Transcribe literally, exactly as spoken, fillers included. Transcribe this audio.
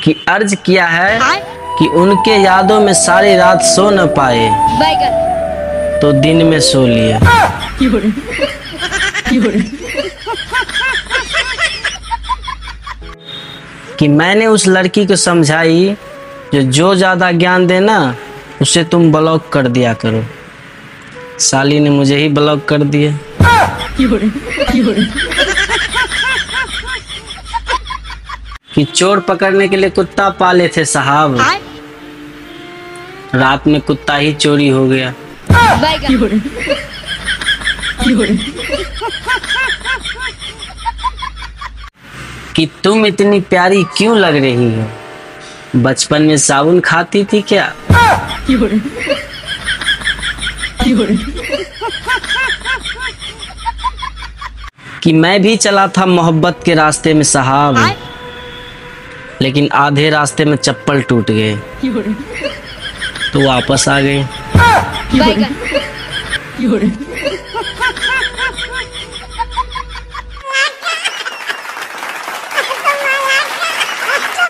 कि अर्ज किया है कि उनके यादों में सारी रात सो न पाए तो दिन में सो लिए। कि मैंने उस लड़की को समझाई जो जो ज्यादा ज्ञान देना उसे तुम ब्लॉक कर दिया करो। साली ने मुझे ही ब्लॉक कर दिया। कि चोर पकड़ने के लिए कुत्ता पाले थे साहब, रात में कुत्ता ही चोरी हो गया। कि तुम इतनी प्यारी क्यों लग रही हो, बचपन में साबुन खाती थी क्या? कि मैं भी चला था मोहब्बत के रास्ते में साहब, लेकिन आधे रास्ते में चप्पल टूट गए तो वापस आ गए।